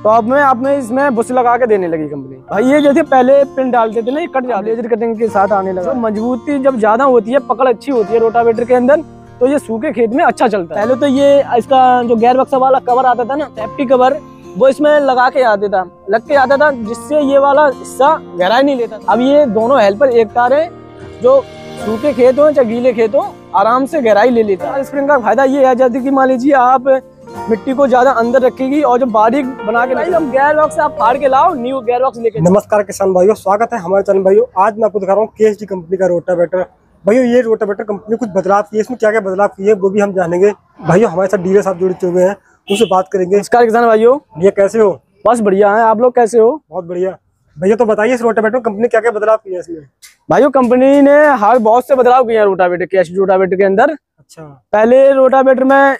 Top में आपने इसमें बुश लगा के देने लगी कंपनी। भाई ये जैसे पहले पिन डालते थे ना, ये कट जाते, लेजर कटिंग के साथ आने लगा। मजबूती जब ज्यादा होती है, पकड़ अच्छी होती है रोटावेटर के अंदर, तो ये सूखे खेत में अच्छा चलता है। पहले तो ये इसका जो गेयर बक्सा वाला कवर आता था ना, सेफ्टी कवर, वो इसमें लगा के आते था, लग के आता था, जिससे ये वाला हिस्सा गहराई नहीं लेता। अब ये दोनों हेल्पर एक तार है, जो सूखे खेत हो चाहे गीले खेत हो, आराम से गहराई ले लेता है। स्प्रिंग का फायदा ये है, जैसे कि मान लीजिए आप मिट्टी को ज्यादा अंदर रखेगी और जो बारीक बना के, हम गेयर बॉक्स आप फाड़ के लाओ, न्यू गेयर बॉक्स लेके। नमस्कार किसान भाइयों, स्वागत है हमारे चैनल भाइयों। आज मैं आपको दिखा रहा हूँ KSG कंपनी का रोटावेटर। भाइयों ये रोटावेटर कंपनी कुछ बदलाव की है, इसमें क्या क्या बदलाव की है वो भी हम जानेंगे। भाइयों हमारे साथ डीलर साहब जुड़े हुए हैं, उनसे बात करेंगे। नमस्कार किसान भाइयों, ये कैसे हो? बस बढ़िया है, आप लोग कैसे हो? बहुत बढ़िया। भैया तो बताइए इस रोटावेटर कंपनी क्या क्या बदलाव किया है इसमें? भाइयों कंपनी ने हर बहुत से बदलाव किए हैं रोटावेटर, KSG रोटावेटर के अंदर। अच्छा, पहले रोटावेटर में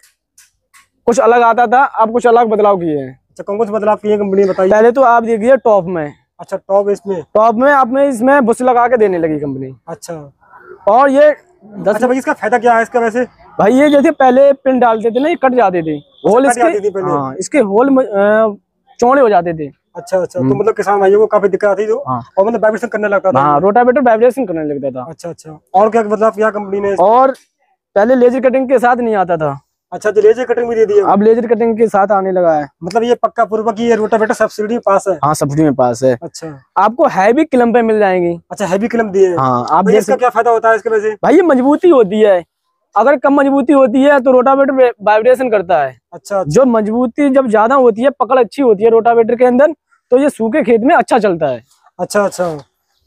कुछ अलग आता था, अब कुछ अलग बदलाव किए हैं। अच्छा, कौन कौन से बदलाव किए कंपनी बताइए। पहले तो आप देखिए टॉप में। अच्छा, टॉप टॉप में आपने इसमें बुश लगा के देने लगी कंपनी। अच्छा, और ये अच्छा भाई इसका फायदा क्या है इसका वैसे? भाई ये जैसे पहले पिन डालते थे ना, ये कट जाते थे, होल इसके, हाँ, इसके होल चौड़े हो जाते थे। अच्छा अच्छा, तो मतलब किसान भाइयों को काफी दिक्कत आती थी, और मतलब वाइब्रेशन करने लगता था। हाँ, रोटावेटर वाइब्रेशन करने लगता था। अच्छा अच्छा, और क्या बदलाव किया कंपनी ने? और पहले लेजर कटिंग के साथ नहीं आता था। अच्छा, तो लेजर कटिंग भी दे दी है, अब लेजर कटिंग के साथ आने लगा है। मतलब ये पक्का पूर्वक ये रोटावेटर सब्सिडी में पास है? हाँ, सब्सिडी में पास है। अच्छा, आपको हैवी क्लम पे मिल जाएंगी। अच्छा, हैवी क्लम दिए हैं। हाँ, आप इसका क्या फायदा होता है इसके वजह से? भाई ये मजबूती होती है, अगर कम मजबूती होती है तो रोटावेटर वाइब्रेशन करता है। अच्छा, जो मजबूती जब ज्यादा होती है, पकड़ अच्छी होती है रोटावेटर के अंदर, तो ये सूखे खेत में अच्छा चलता है। अच्छा अच्छा,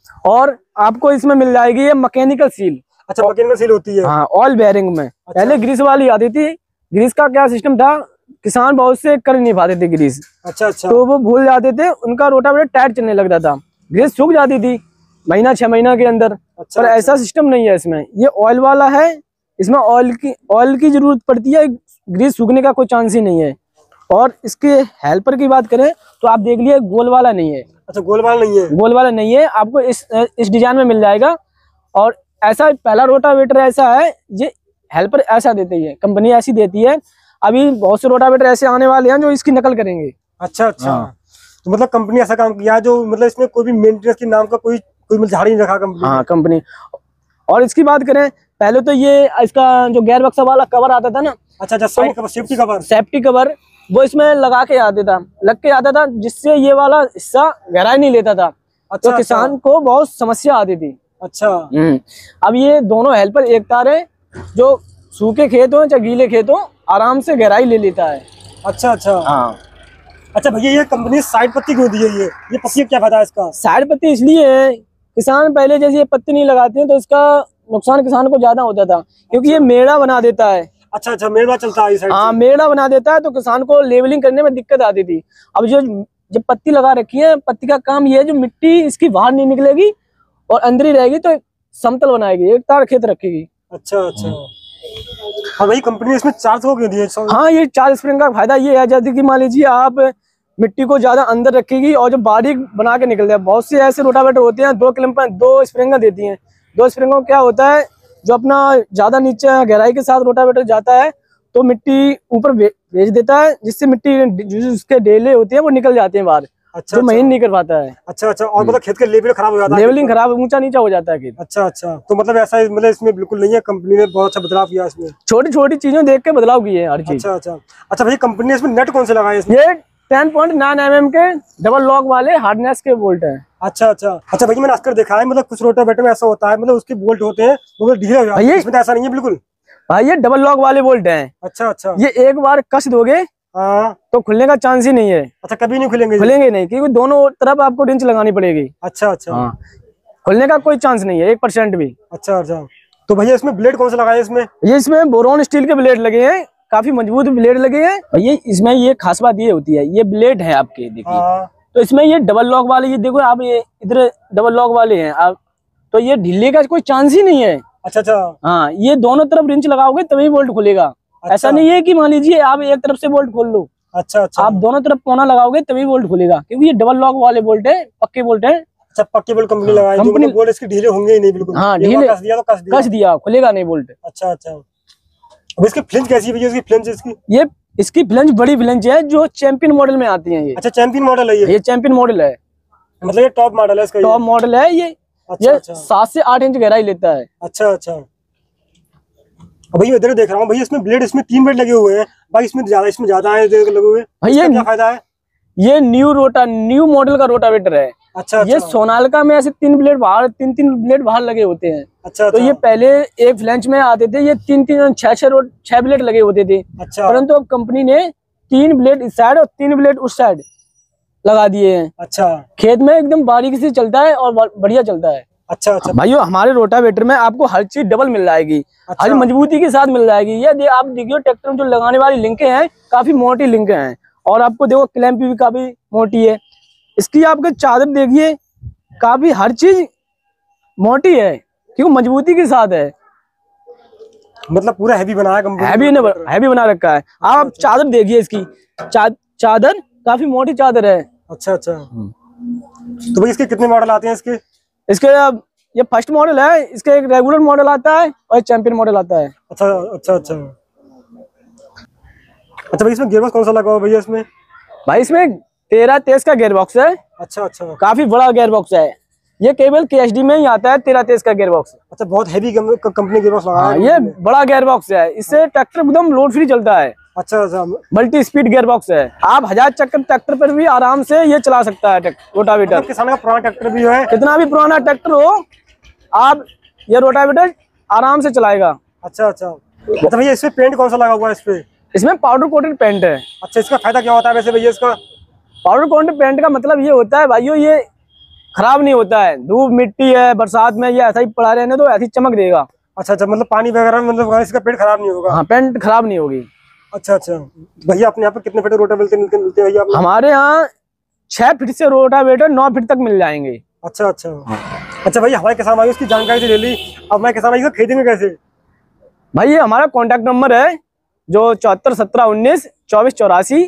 और आपको इसमें मिल जाएगी ये मैकेनिकल सील। अच्छा, मैकेनिकल सील होती है। हाँ, ऑयल बेयरिंग में। अच्छा। पहले ग्रीस वाली आती थी। ग्रीस का क्या सिस्टम था, किसान बहुत से कर नहीं पाते थे ग्रीस। अच्छा अच्छा, तो वो भूल जाते थे, उनका रोटावेटर टाइट चलने लगता था, ग्रीस सूख जाती थी महीना 6 महीना के अंदर। अच्छा, पर ऐसा सिस्टम नहीं है इसमें, ये ऑयल वाला है, इसमें ऑयल की जरूरत पड़ती है, ग्रीस सूखने का कोई चांस ही नहीं है। और इसके हेल्पर की बात करें तो आप देख लिए गोल वाला नहीं है। अच्छा, गोल वाला नहीं है? गोल वाला नहीं है, आपको इस डिजाइन में मिल जाएगा। और ऐसा पहला रोटावेटर ऐसा है, ये हेल्पर ऐसा देती है, कंपनी ऐसी देती है। अभी बहुत से रोटावेटर ऐसे आने वाले हैं जो इसकी नकल करेंगे। अच्छा अच्छा, तो मतलब कंपनी ऐसा काम किया जो मतलब इसमें कोई भी मेंटेनेंस के नाम का कोई झाड़ी नहीं रखा कंपनी। हाँ, कंपनी। और इसकी बात करें, पहले तो ये इसका जो गेयर बक्सा वाला कवर आता था ना, अच्छा अच्छा, साइड कवर, सेफ्टी कवर, वो इसमें लगा के आते था, लग के आता था, जिससे ये वाला हिस्सा गहराई नहीं लेता था। अच्छा, तो किसान को बहुत समस्या आती थी। अच्छा, अब ये दोनों हेल्पर एक तार है, जो सूखे खेत हो चाहे गीले खेत हो, आराम से गहराई ले लेता है। अच्छा अच्छा, हाँ। अच्छा भैया ये कंपनी साइड पत्ती क्यों दी है? ये पत्ती क्या फायदा है इसका? साइड पत्ती इसलिए है, किसान पहले जैसे ये पत्ती नहीं लगाते हैं तो इसका नुकसान किसान को ज्यादा होता था, क्योंकि ये मेड़ा बना देता है। अच्छा अच्छा, मेड़ा चलता है इस साइड से। हाँ, मेड़ा बना देता है, तो किसान को लेवलिंग करने में दिक्कत आती थी। अब जब पत्ती लगा रखी है, पत्ती का काम ये है, जो मिट्टी इसकी बाहर नहीं निकलेगी और अंदर ही रहेगी, तो समतल बनाएगी, एक तार खेत रखेगी। अच्छा अच्छा, हाँ भाई कंपनी इसमें 400 क्यों दिए? हाँ, ये 4 स्प्रिंग का फायदा ये है, जैसे कि मान लीजिए आप मिट्टी को ज्यादा अंदर रखेगी और जो बारीक बना के निकलते हैं। बहुत से ऐसे रोटावेटर होते हैं 2 क्लम पर 2 स्प्रिंग देती हैं। 2 स्प्रिंगों क्या होता है, जो अपना ज्यादा नीचे गहराई के साथ रोटावेटर जाता है तो मिट्टी ऊपर भेज देता है, जिससे मिट्टी जो उसके डेले होते हैं वो निकल जाते हैं बाहर। अच्छा, जो महीन नहीं कर पाता है। अच्छा अच्छा, और मतलब खेत का लेवल खराब हो जाता है, लेवलिंग खराब, ऊंचा नीचा हो जाता है खेत। अच्छा अच्छा, तो मतलब ऐसा मतलब इसमें बिल्कुल नहीं है, कंपनी ने बहुत अच्छा बदलाव किया इसमें, छोटी छोटी चीजों देख के बदलाव किए हैं हर चीज। अच्छा अच्छा, अच्छा भैया कंपनी ने इसमें नेट कौन से लगाए? ये 10.9 mm के डबल लॉक वाले हार्डनेस के बोल्ट हैं। अच्छा अच्छा, अच्छा भैया मैंने आजकल देखा है, मतलब कुछ रोटावेटर में ऐसा होता है, मतलब उसके बोल्ट होते हैं वो ढीले हो जाते हैं, इसमें ऐसा नहीं है बिल्कुल? भाई ये डबल लॉक वाले बोल्ट हैं। अच्छा अच्छा, ये एक बार कस दोगे तो खुलने का चांस ही नहीं है। अच्छा, कभी नहीं खुलेंगे? खुलेंगे नहीं, क्योंकि दोनों तरफ आपको रिंच लगानी पड़ेगी। अच्छा अच्छा, खुलने का कोई चांस नहीं है 1% भी। अच्छा अच्छा, तो भैया इसमें ब्लेड कौन सा लगा है इसमें? ये इसमें बोरॉन स्टील के ब्लेड लगे हैं, काफी मजबूत ब्लेड लगे हैं। भैया इसमें ये खास बात ये होती है, ये ब्लेड है आपके, देखिए, तो इसमें ये डबल लॉक वाले, ये देखो आप, ये इधर डबल लॉक वाले हैं आप, तो ये ढीले का कोई चांस ही नहीं है। अच्छा अच्छा, हाँ, ये दोनों तरफ रिंच लगाओगे तभी बोल्ट खुलेगा। अच्छा। ऐसा नहीं है कि मान लीजिए आप एक तरफ से बोल्ट खोल लो। अच्छा अच्छा, आप दोनों तरफ कोना लगाओगे तभी बोल्ट खुलेगा, क्योंकि ये डबल लॉक वाले बोल्ट है, पक्के बोल्ट है। अच्छा, पक्के बोल्ट कंपनी लगाई, जो मतलब बोल्ट इसके ढीले होंगे ही नहीं बिल्कुल। हाँ, ढीले कस दिया तो कस दिया, खुलेगा नहीं बोल्ट। अच्छा अच्छा, अब इसकी फ्लिंज कैसी है भैया? इसकी फ्लिंज इसकी, ये इसकी फ्लैंज बड़ी फ्लैंज है जो चैंपियन मॉडल में आती है। ये अच्छा चैंपियन मॉडल है ये चैंपियन मॉडल है, मतलब ये टॉप मॉडल है इसका, टॉप मॉडल है ये। अच्छा, ये अच्छा। 7 से 8 इंच गहराई लेता है। अच्छा अच्छा। अब भैया इधर देख रहा हूँ भैया, इसमें ब्लेड, इसमें 3 ब्लेड लगे हुए हैं भाई, इसमें ज्यादा है लगे हुए। भैया क्या फायदा है? ये न्यू मॉडल का रोटावेटर है। अच्छा, ये सोनालिका में ऐसे 3 ब्लेड बाहर, 3 ब्लेड बाहर लगे होते हैं। अच्छा, तो ये पहले एक फ्लैंज में आते थे, ये 6 ब्लेड लगे होते थे। अच्छा। परंतु अब कंपनी ने 3 ब्लेड इस साइड और 3 ब्लेड उस साइड लगा दिए हैं। अच्छा। खेत में एकदम बारीकी से चलता है और बढ़िया चलता है। अच्छा अच्छा। भाइयों हमारे रोटावेटर में आपको हर चीज डबल मिल जाएगी। अच्छा। हर मजबूती के साथ मिल जाएगी। ये आप देखिए ट्रैक्टर में जो लगाने वाली लिंकें हैं काफी मोटी लिंकें हैं, और आपको देखो क्लैंप भी काफी मोटी है। इसकी आपके चादर देखिए, काफी हर चीज मोटी है क्योंकि मजबूती के साथ है। मतलब पूरा हैवी बनाया कंपनी, हैवी बना रखा है। आप चादर देखिए इसकी, चादर काफी मोटी चादर है। अच्छा अच्छा। तो भाई इसके कितने मॉडल आते हैं इसके अब ये फर्स्ट मॉडल है, इसका एक रेगुलर मॉडल आता है और चैंपियन मॉडल आता है। अच्छा अच्छा अच्छा। अच्छा भाई इसमें गियरबॉक्स कौन सा लगा हुआ भैया इसमें? भाई इसमें 13-23 का गियरबॉक्स है। अच्छा अच्छा। काफी बड़ा गियरबॉक्स है। ये केवल KSD में ही आता है 13-23 का गियरबॉक्स। अच्छा बहुत हैवी कंपनी गियरबॉक्स लगाया है। ये बड़ा गियरबॉक्स है, इससे ट्रैक्टर एकदम लोड फ्री चलता है। अच्छा अच्छा। मल्टी स्पीड गियरबॉक्स है। आप 1000 चक्कर ट्रैक्टर पर भी आराम से ये चला सकता है रोटावेटर। किसान का पुराना ट्रैक्टर भी है, कितना भी पुराना ट्रैक्टर हो, आप ये रोटावेटर आराम से चलाएगा। अच्छा अच्छा। अच्छा भैया इसमें पेंट कौन सा लगा हुआ है इसपे? इसमें पाउडर कोटेड पेंट है। अच्छा इसका फायदा क्या होता है वैसे भैया इसका? पाउडर कोटेड पेंट का मतलब ये होता है भाइयों, ये खराब नहीं होता है। धूप मिट्टी है बरसात में ये ऐसा ही पड़ा रहने तो ऐसी चमक देगा। अच्छा अच्छा, मतलब पानी वगैरह में मतलब इसका पेंट खराब नहीं होगा? हाँ, पेंट खराब नहीं होगी। अच्छा अच्छा। भैया अपने यहाँ पे कितने फीट रोटावेटर मिलते हैं भैया? हमारे यहाँ 6 फीट से रोटावेटर 9 फीट तक मिल जाएंगे। अच्छा अच्छा। अच्छा भैया हमारे किसान भाई उसकी जानकारी से ले ली, अब मैं किसान भाई को खरीदेंगे कैसे? भाई ये हमारा कॉन्टैक्ट नंबर है जो 74 17 19 24 84।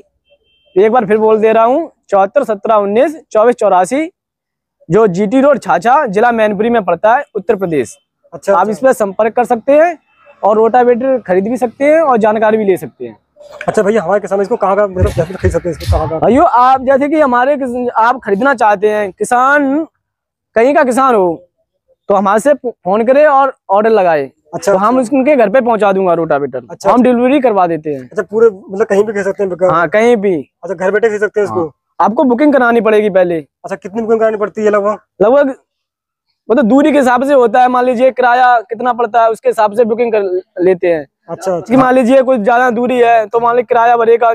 एक बार फिर बोल दे रहा हूँ, 74 17 19 24 84, जो GT रोड छाछा, जिला मैनपुरी में पड़ता है, उत्तर प्रदेश। अच्छा। आप इस पर संपर्क कर सकते हैं और रोटावेटर खरीद भी सकते हैं और जानकारी भी ले सकते हैं। अच्छा भैया हमारे किसान इसको कहाँ का मतलब कैसे खरीद सकते हैं इसको, कहाँ का? भाइयों आप जैसे कि आप खरीदना चाहते हैं, किसान कहीं का किसान हो तो हमारे से फोन करे और ऑर्डर लगाए। अच्छा। तो हम उनके घर पे पहुंचा दूंगा रोटावेटर। अच्छा। हम डिलीवरी करवा देते हैं। अच्छा पूरे मतलब कहीं भी खरीद सकते हैं? हाँ कहीं भी। अच्छा घर बैठे खरीद सकते हैं इसको? आपको बुकिंग करानी पड़ेगी पहले। अच्छा कितनी बुकिंग करानी पड़ती है लगभग? लगभग वो तो दूरी के हिसाब से होता है। मान लीजिए किराया कितना पड़ता है उसके हिसाब से बुकिंग कर लेते हैं। अच्छा। मान लीजिए कुछ ज्यादा दूरी है तो मान लीजिए किराया बढ़ेगा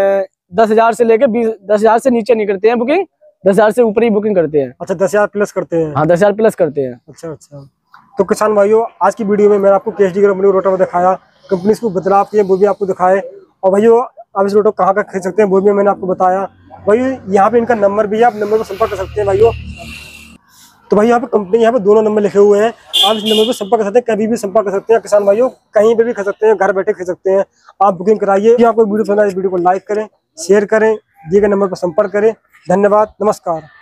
10,000 से लेकर 10,000 से नीचे नहीं करते हैं बुकिंग, 10,000 से ऊपर ही बुकिंग करते हैं। अच्छा 10,000 प्लस करते हैं? हाँ 10,000 प्लस करते हैं। अच्छा अच्छा। तो किसान भाइयों आज की वीडियो में मैंने आपको KSD कंपनी रोटावेटर दिखाया, कंपनी इसको बदलाव किए वो भी आपको दिखाए, और भाइयों आप इस रोटो कहाँ का खरीद सकते हैं वो भी मैंने आपको बताया। भाइयों यहाँ पे इनका नंबर भी है, आप नंबर पर संपर्क कर सकते हैं भाइयों। तो भाई यहाँ पे कंपनी यहाँ पे दोनों नंबर लिखे हुए हैं, आप इस नंबर पर संपर्क कर सकते हैं, कभी भी संपर्क कर सकते हैं किसान भाइयों, कहीं पे भी खरीद सकते हैं, घर बैठे खरीद सकते हैं। आप बुकिंग कराइए। आपको वीडियो पसंद आए इस वीडियो को लाइक करें, शेयर करें, दिए गए नंबर पर संपर्क करें। धन्यवाद, नमस्कार।